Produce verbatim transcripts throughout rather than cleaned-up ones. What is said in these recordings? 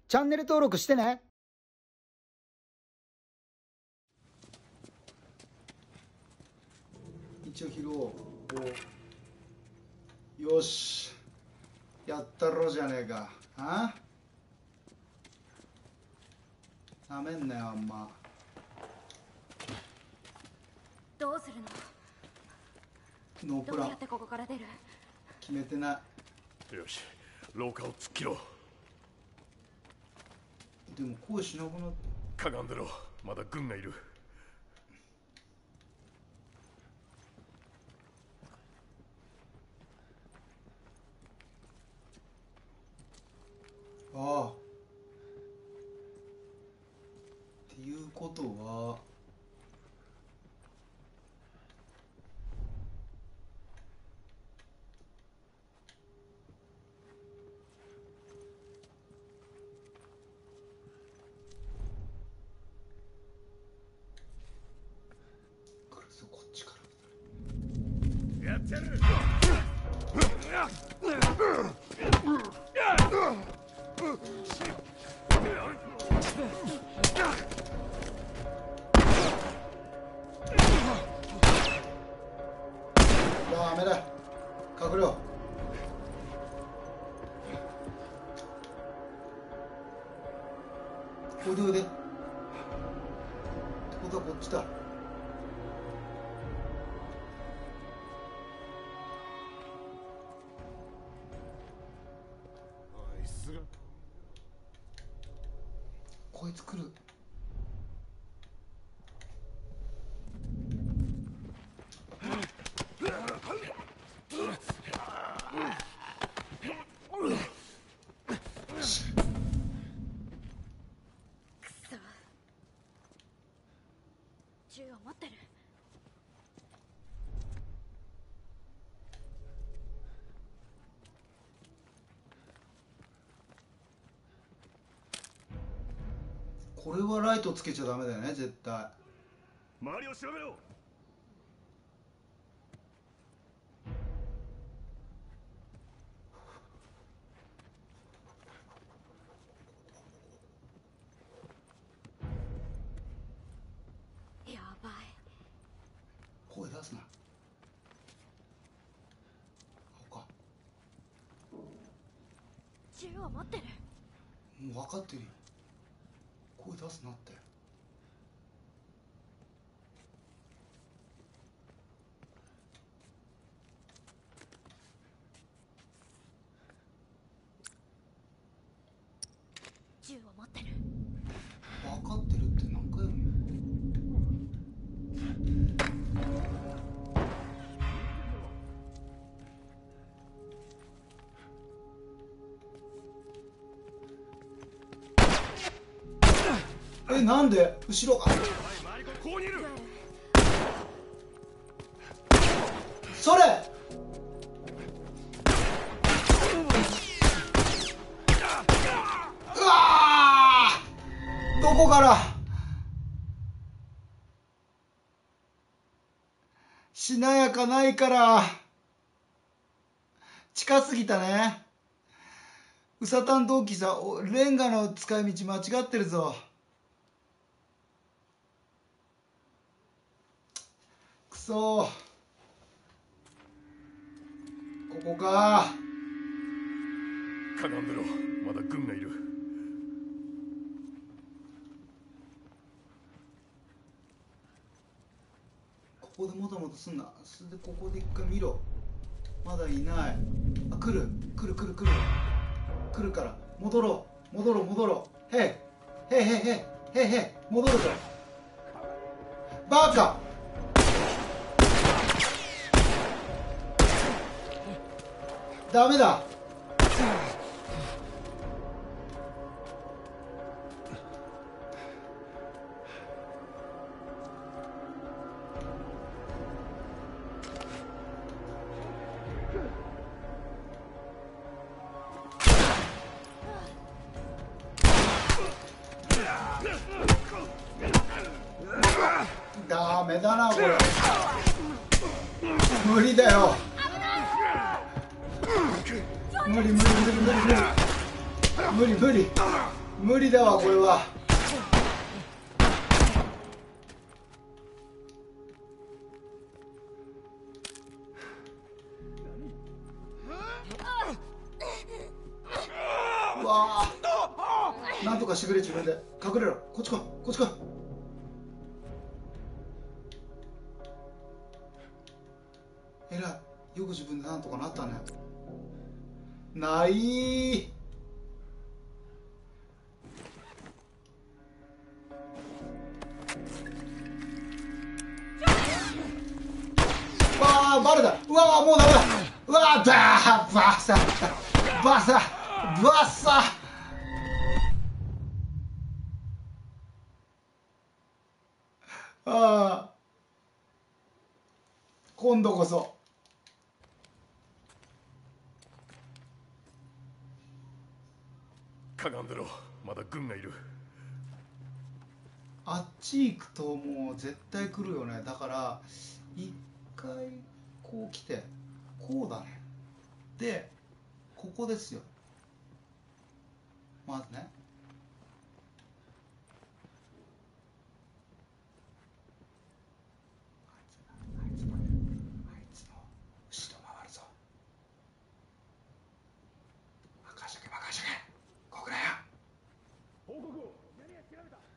チャンネル登録してね。一応拾おう。よし、やったろじゃねえか。あなめんなよあんま。 どうするの？ ノープラン。 どうやってここから出る？ 決めてない。 よし、廊下を突っ切ろう。 でも声しなくなって。 かがんでろ、まだ軍がいる。 ああ。っていうことは。来るぞこっちから。 やってやる。 ダメだ。隠れよう。おいでおいで。ってことはこっちだ。 あいつがこいつ来る。 銃を持ってる。 これはライトつけちゃダメだよね絶対。 周りを調べろ。 やばい。 声出すな。ほか銃を持ってる。 もう分かってるよ。声出すなって。 銃を持ってる。 分かってるって何回も言う。え、なんで後ろが。 ここにいる。 それ。うわー、どこから。しなやかないから近すぎたね。ウサタン同期さん、レンガの使い道間違ってるぞ。くそー、ここか。 かがんでろ、まだ軍がいる。 ここでもたもたすんな。それでここで一回見ろ。まだいない。あ、来る来る来る来る来るから。戻ろう戻ろう戻ろう。へいへいへいへいへいへい、戻るぞバカ。ダメだ。ダメだなこれ。無理だよ。無理無理無理無理無理無理無理。 無理だわこれは。うわー、なんとかしてくれ。自分で隠れろ。こっち来い、こっち来い。えらい、よく自分でなんとかなったね。ないー。うわー、バレだ。うわー、もうダメだ。うわー、バーバサバサバサ。ああ、今度こそ。 かがんでろ、まだ軍がいる。 あっち行くともう絶対来るよね。だから一回こう来てこうだね。でここですよ。まずね、あいつのあいつの後ろ回るぞ。任しとけ任しとけ。ここだよ。 報告を。何が調べた。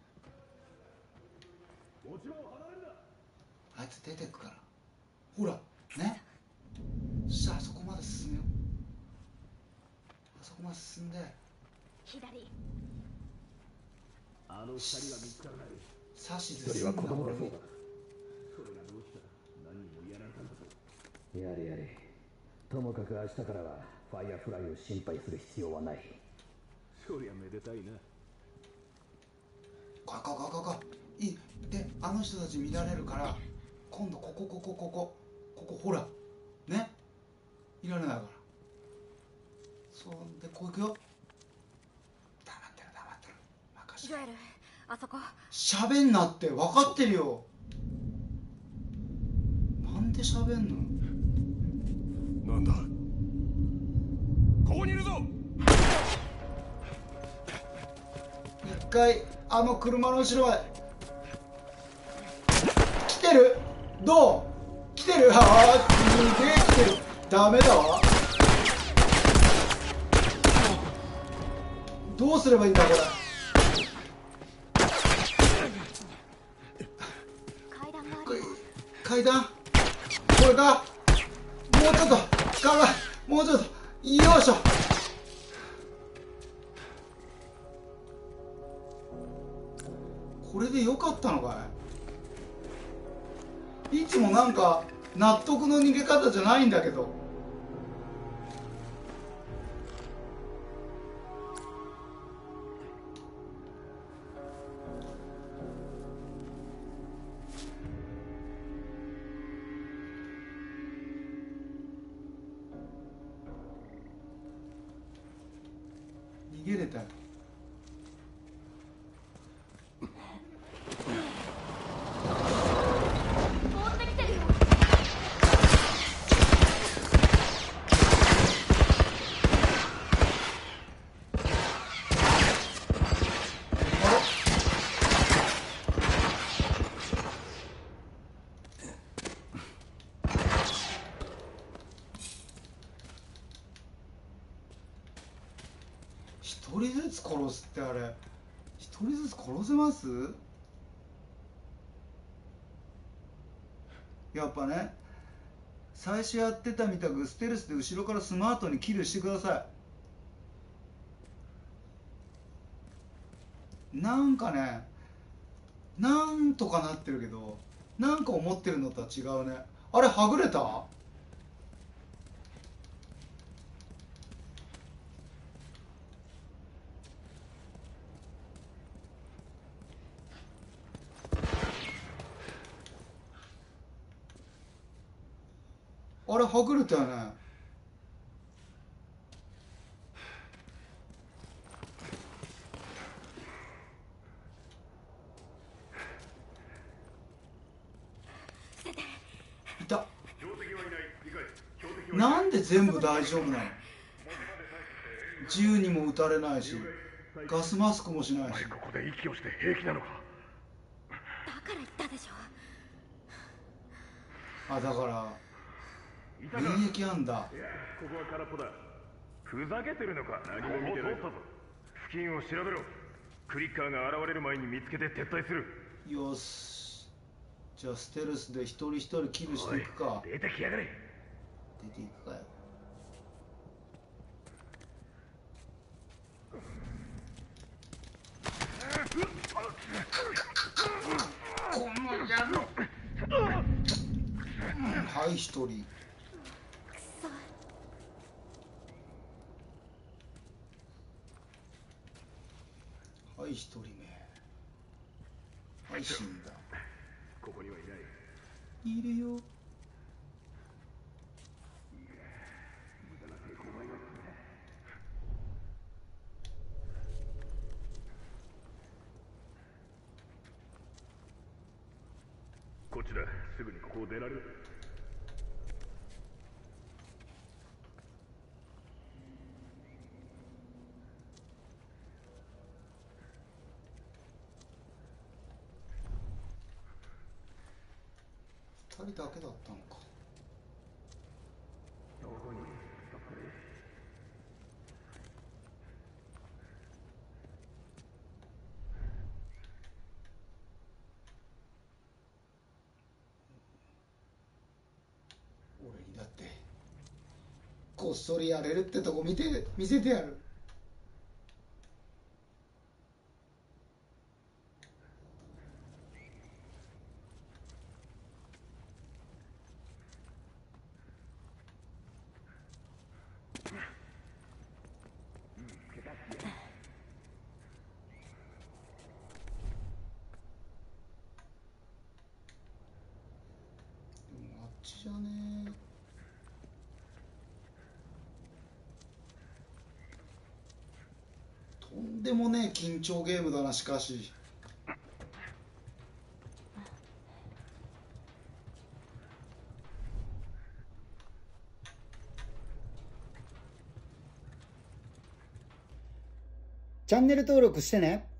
持ち場を離れるな。 あいつ出てくから。ほらね。そしたらそこまで進むよ。あそこまで進んで左。 あの二人は見つからない。 指図一人は子供だそうだ。 それがどうした。何人もやられたんだぞ。やれやれ。ともかく明日からはファイアフライを心配する必要はない。そりゃめでたいな。 こいこいこいこいこい。いいで、あの人たち見られるから今度ここここここここほらね、いられないから。そうでこう行くよ。黙ってる黙ってる。任せて。 ジョエル、あそこ。 喋んなって分かってるよ。なんで喋んの。 なんだ。ここにいるぞ。 一回あの車の後ろまで来てる。どう来てる。ああすげえ来てる。ダメだわ。どうすればいいんだこれ。 階段があこれる。 階段これか。もうちょっと頑張れ。もうちょっとよいしょ。これでよかったのかい。いつもなんか納得の逃げ方じゃないんだけど。逃げれたよ。 追ってきてるよ。 一人ずつ殺すってあれ一人ずつ殺せます？やっぱね、最初やってたみたくステルスで後ろからスマートにキルしてください。なんかね、なんとかなってるけど、なんか思ってるのとは違うね。あれはぐれた？あれはぐれたよね。いた。なんで全部大丈夫なの？銃にも撃たれないしガスマスクもしないし。 ここで息をして平気なのか。 だから言ったでしょ。 あ、だから免疫あんだ。 いや、ここは空っぽだ。ふざけてるのか。何も見てない。付近を調べろ。クリッカーが現れる前に見つけて撤退する。 よし、じゃあステルスで一人一人キルしていくか。 出てきやがれ。 出ていくかよ。この野郎。はい一人。 くそ。 はい一人目。はい死んだ。 ここにはいない。 いるよ。 こっちだ。すぐにここを出られる。 二人だけだったのか。 どこに。 俺にだってこっそりやれるってとこ見て見せてやる。あっちじゃねえ。とんでもねえ緊張ゲームだな。しかしチャンネル登録してね。